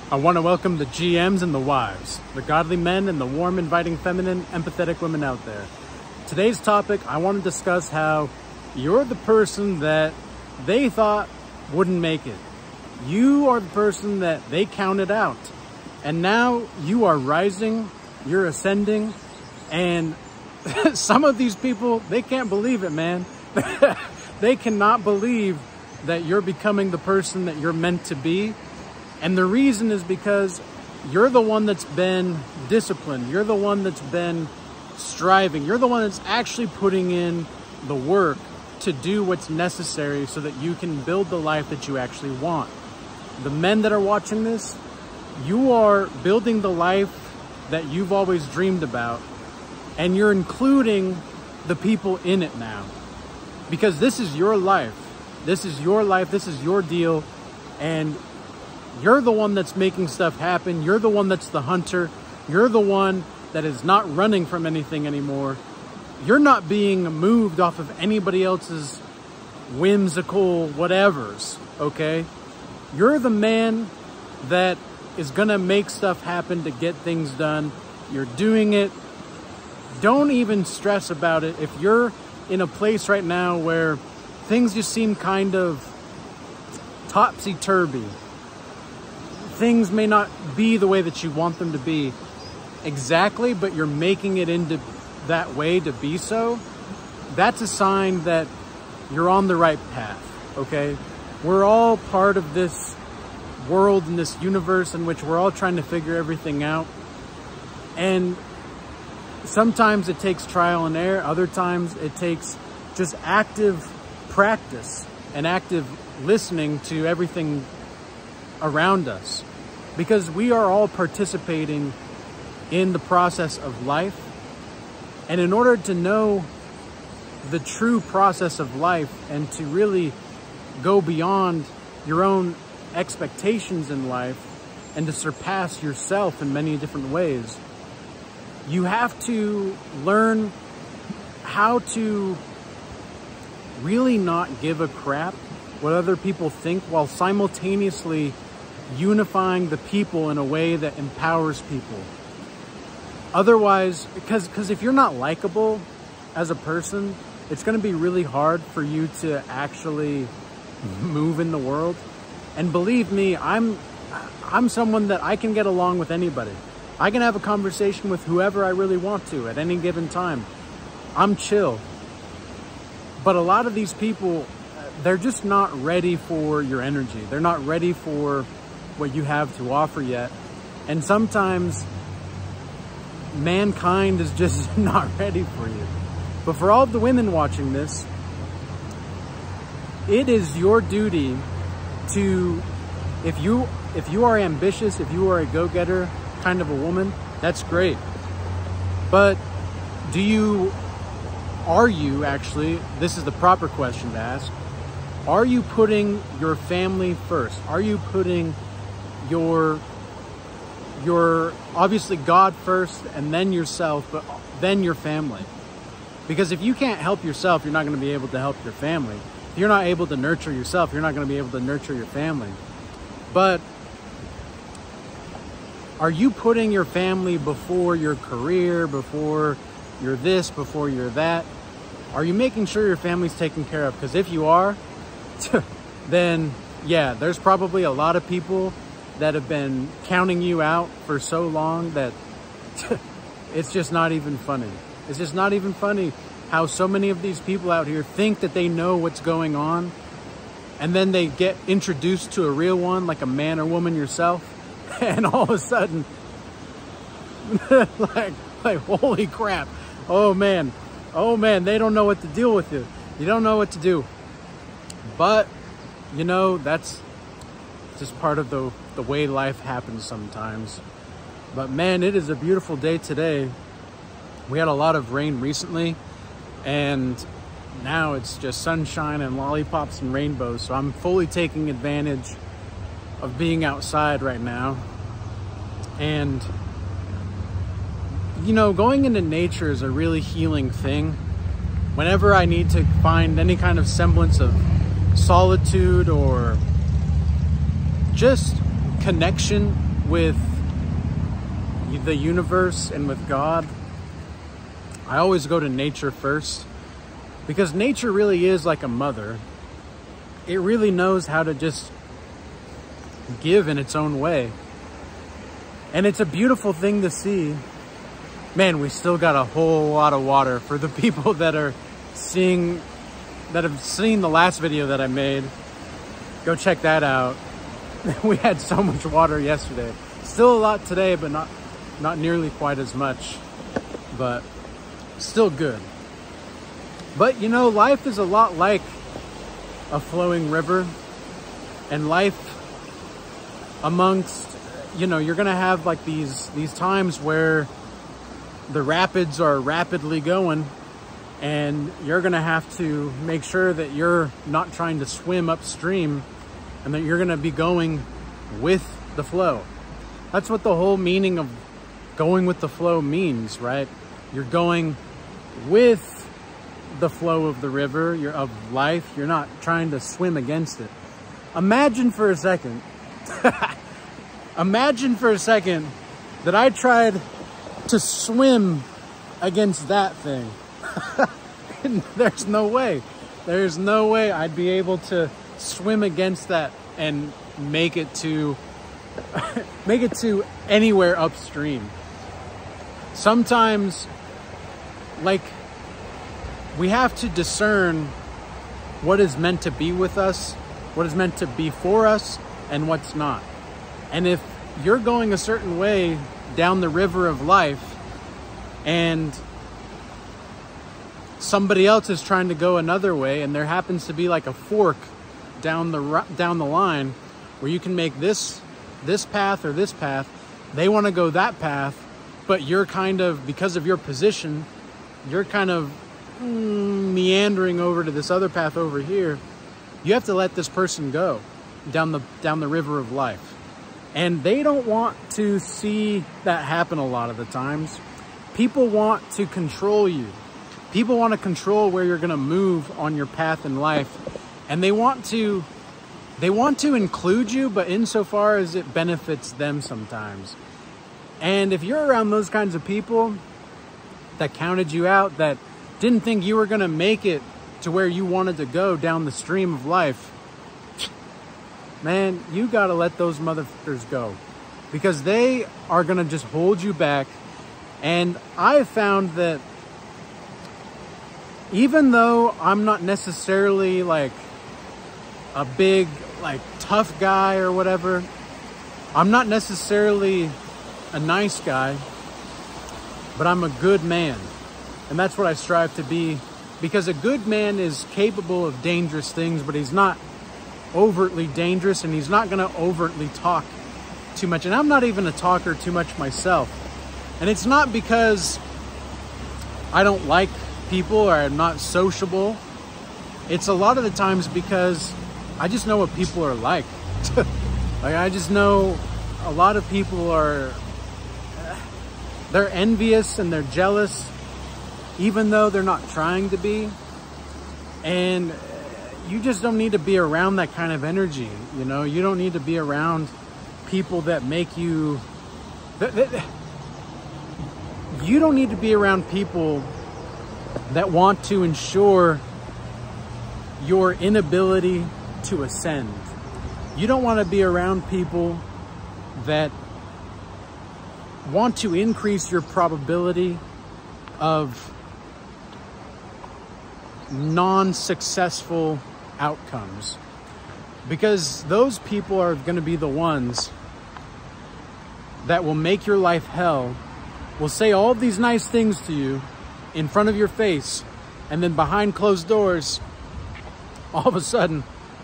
I want to welcome the GMs and the wives, the godly men and the warm, inviting, feminine, empathetic women out there. Today's topic, I want to discuss how you're the person that they thought wouldn't make it. You are the person that they counted out. And now you are rising, you're ascending, and some of these people, they can't believe it, man. They cannot believe that you're becoming the person that you're meant to be. And the reason is because you're the one that's been disciplined. You're the one that's been striving. You're the one that's actually putting in the work to do what's necessary so that you can build the life that you actually want. The men that are watching this, you are building the life that you've always dreamed about, and you're including the people in it now. Because this is your life. This is your life. This is your deal. And you're the one that's making stuff happen. You're the one that's the hunter. You're the one that is not running from anything anymore. You're not being moved off of anybody else's whimsical whatevers, okay? You're the man that is gonna make stuff happen to get things done. You're doing it. Don't even stress about it. If you're in a place right now where things just seem kind of topsy-turvy, things may not be the way that you want them to be exactly, but you're making it into that way to be so, that's a sign that you're on the right path, okay? We're all part of this world and this universe in which we're all trying to figure everything out. And sometimes it takes trial and error. Other times it takes just active practice and active listening to everything around us, because we are all participating in the process of life. And in order to know the true process of life and to really go beyond your own expectations in life and to surpass yourself in many different ways, you have to learn how to really not give a crap what other people think, while simultaneously unifying the people in a way that empowers people. Otherwise, because if you're not likable as a person, it's going to be really hard for you to actually move in the world. And believe me, I'm someone that I can get along with anybody. I can have a conversation with whoever I really want to at any given time. I'm chill. But a lot of these people, they're just not ready for your energy. They're not ready for what you have to offer yet. And sometimes mankind is just not ready for you. But for all of the women watching this, it is your duty to, if you are ambitious, if you are a go-getter kind of a woman, that's great. But are you actually, this is the proper question to ask, are you putting your family first? Are you putting your obviously God first, and then yourself, but then your family? Because if you can't help yourself, you're not going to be able to help your family. If you're not able to nurture yourself, you're not going to be able to nurture your family. But are you putting your family before your career, before you're this, before you're that? Are you making sure your family's taken care of? Because if you are, then yeah, there's probably a lot of people that have been counting you out for so long that it's just not even funny. It's just not even funny how so many of these people out here think that they know what's going on, and then they get introduced to a real one, like a man or woman yourself, and all of a sudden, like holy crap, oh man, they don't know what to deal with you. You don't know what to do. But, you know, that's just part of the way life happens sometimes. But man, it is a beautiful day today. We had a lot of rain recently, and now it's just sunshine and lollipops and rainbows. So I'm fully taking advantage of being outside right now. And, you know, going into nature is a really healing thing. Whenever I need to find any kind of semblance of solitude or just connection with the universe and with God, I always go to nature first, because nature really is like a mother. It really knows how to just give in its own way. And it's a beautiful thing to see. Man, we still got a whole lot of water. For the people that have seen the last video that I made, go check that out. We had so much water yesterday. Still a lot today, but not nearly quite as much. But still good. But you know, life is a lot like a flowing river. And life amongst, you know, you're gonna have like these times where the rapids are rapidly going, and you're gonna have to make sure that you're not trying to swim upstream, and that you're gonna be going with the flow. That's what the whole meaning of going with the flow means, right? You're going with the flow of the river, of life. You're not trying to swim against it. Imagine for a second, imagine for a second that I tried to swim against that thing. There's no way. There's no way I'd be able to swim against that and make it to anywhere upstream. Sometimes, like, we have to discern what is meant to be with us, what is meant to be for us, and what's not. And if you're going a certain way down the river of life, and somebody else is trying to go another way, and there happens to be like a fork down the line where you can make this path or this path, they want to go that path, but you're kind of, because of your position, you're kind of meandering over to this other path over here. You have to let this person go down the river of life. And they don't want to see that happen a lot of the times. People want to control you. People want to control where you're going to move on your path in life. And they want to include you, but insofar as it benefits them sometimes. And if you're around those kinds of people that counted you out, that didn't think you were going to make it to where you wanted to go down the stream of life, man, you got to let those motherfuckers go, because they are going to just hold you back. And I've found that even though I'm not necessarily like a big, like, tough guy or whatever, I'm not necessarily a nice guy, but I'm a good man. And that's what I strive to be, because a good man is capable of dangerous things, but he's not overtly dangerous, and he's not going to overtly talk too much. And I'm not even a talker too much myself. And it's not because I don't like people or I'm not sociable. It's a lot of the times because I just know what people are like. Like, I just know a lot of people they're envious and they're jealous, even though they're not trying to be. And you just don't need to be around that kind of energy. You know, you don't need to be around people that make you... You don't need to be around people that want to ensure your inability to ascend. You don't want to be around people that want to increase your probability of non-successful outcomes, because those people are going to be the ones that will make your life hell, will say all these nice things to you in front of your face, and then behind closed doors, all of a sudden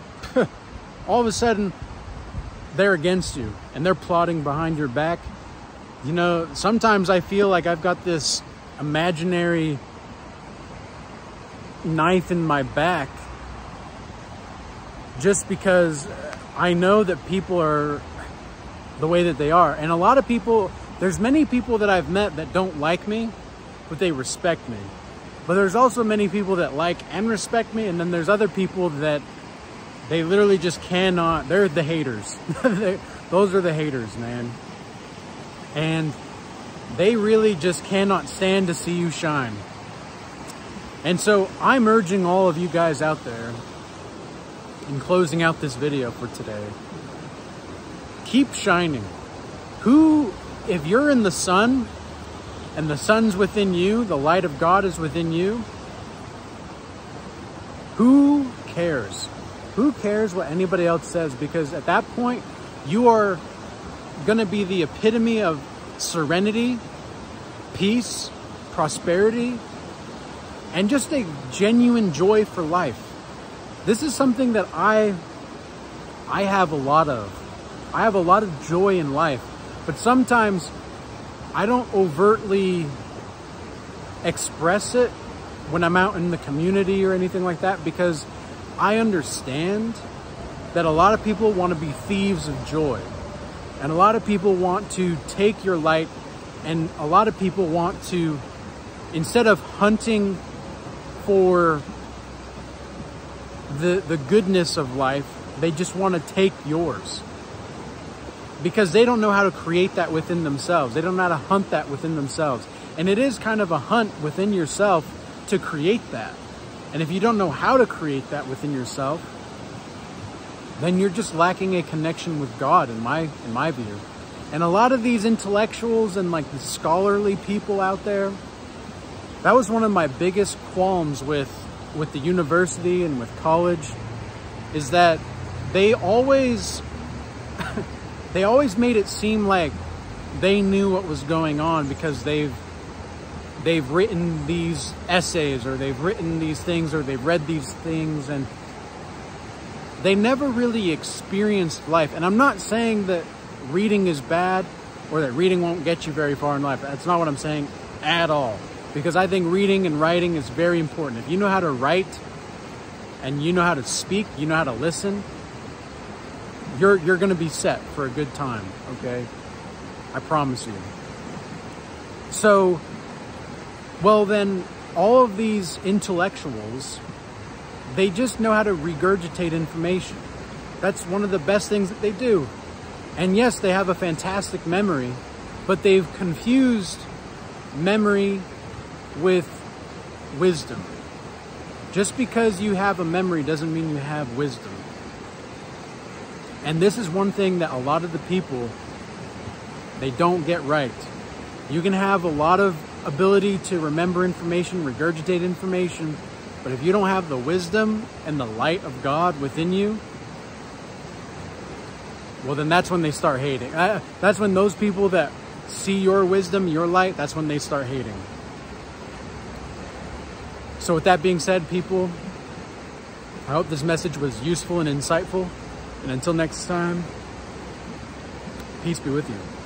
they're against you and they're plotting behind your back. You know, sometimes I feel like I've got this imaginary knife in my back, just because I know that people are the way that they are. And a lot of people, there's many people that I've met that don't like me, but they respect me. But there's also many people that like and respect me, and then there's other people that they literally just cannot. They're the haters. Those are the haters, man. and they really just cannot stand to see you shine. And so I'm urging all of you guys out there, in closing out this video for today, keep shining. If you're in the sun and the sun's within you, the light of God is within you, who cares? Who cares what anybody else says? Because at that point, you are going to be the epitome of serenity, peace, prosperity, and just a genuine joy for life. This is something that I have a lot of. I have a lot of joy in life, but sometimes I don't overtly express it when I'm out in the community or anything like that, because I understand that a lot of people want to be thieves of joy, and a lot of people want to take your light, and a lot of people want to, instead of hunting for the goodness of life, they just want to take yours, because they don't know how to create that within themselves. They don't know how to hunt that within themselves. And it is kind of a hunt within yourself to create that. And if you don't know how to create that within yourself, then you're just lacking a connection with God, in my view. And a lot of these intellectuals and like the scholarly people out there, that was one of my biggest qualms with the university and with college, is that they always made it seem like they knew what was going on because they've written these essays, or they've written these things, or they've read these things, and they never really experienced life. And I'm not saying that reading is bad or that reading won't get you very far in life. That's not what I'm saying at all. Because I think reading and writing is very important. If you know how to write and you know how to speak, you know how to listen, you're going to be set for a good time, okay? I promise you. So, well then, all of these intellectuals, they just know how to regurgitate information. That's one of the best things that they do. And yes, they have a fantastic memory, but they've confused memory with wisdom. Just because you have a memory doesn't mean you have wisdom. And this is one thing that a lot of the people, they don't get right. You can have a lot of ability to remember information, regurgitate information, but if you don't have the wisdom and the light of God within you, well, then that's when they start hating. That's when those people that see your wisdom, your light, that's when they start hating. So with that being said, people, I hope this message was useful and insightful. And until next time, peace be with you.